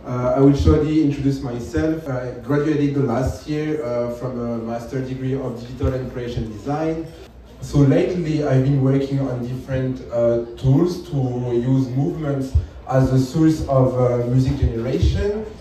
I will shortly introduce myself. I graduated last year from a master's degree of digital and creation design. So lately I've been working on different tools to use movements as a source of music generation.